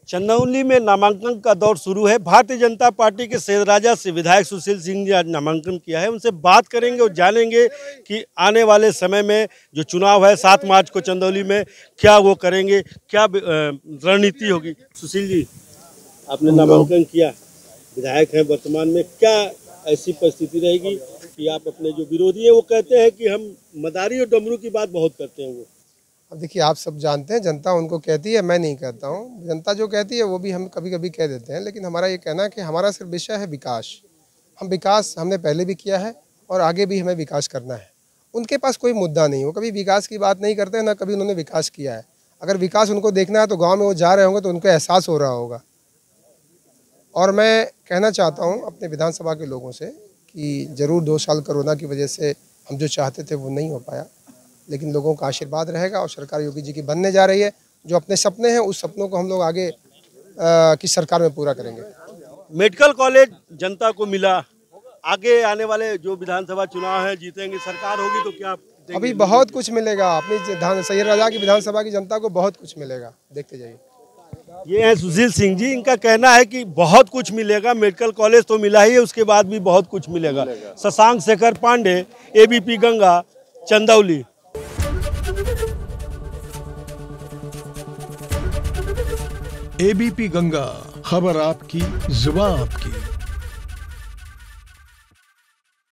चंदौली में नामांकन का दौर शुरू है। भारतीय जनता पार्टी के सेदराजा से विधायक सुशील सिंह जी आज नामांकन किया है। उनसे बात करेंगे और जानेंगे कि आने वाले समय में जो चुनाव है 7 मार्च को चंदौली में क्या वो करेंगे, क्या रणनीति होगी। सुशील जी, आपने नामांकन किया, विधायक हैं वर्तमान में, क्या ऐसी परिस्थिति रहेगी कि आप अपने जो विरोधी हैं वो कहते हैं कि हम मदारी और डमरू की बात बहुत करते हैं। वो अब देखिए, आप सब जानते हैं जनता उनको कहती है, मैं नहीं कहता हूँ। जनता जो कहती है वो भी हम कभी कभी कह देते हैं, लेकिन हमारा ये कहना है कि हमारा सिर्फ विषय है विकास। हम विकास हमने पहले भी किया है और आगे भी हमें विकास करना है। उनके पास कोई मुद्दा नहीं, वो कभी विकास की बात नहीं करते, ना कभी उन्होंने विकास किया है। अगर विकास उनको देखना है तो गाँव में वो जा रहे होंगे तो उनको एहसास हो रहा होगा। और मैं कहना चाहता हूँ अपने विधानसभा के लोगों से कि ज़रूर 2 साल कोरोना की वजह से हम जो चाहते थे वो नहीं हो पाया, लेकिन लोगों का आशीर्वाद रहेगा और सरकार योगी जी की बनने जा रही है। जो अपने सपने हैं उस सपनों को हम लोग आगे की सरकार में पूरा करेंगे। मेडिकल कॉलेज जनता को मिला, आगे आने वाले जो विधानसभा चुनाव है जीतेंगे, सरकार होगी तो क्या देंगे? अभी बहुत कुछ मिलेगा। अपनी सेदराजा की विधानसभा की जनता को बहुत कुछ मिलेगा, देखते जाइए। ये है सुशील सिंह जी, इनका कहना है कि बहुत कुछ मिलेगा। मेडिकल कॉलेज तो मिला ही है, उसके बाद भी बहुत कुछ मिलेगा। शशांक शेखर पांडे, एबीपी गंगा, चंदौली। एबीपी गंगा, खबर आपकी, जुबान आपकी।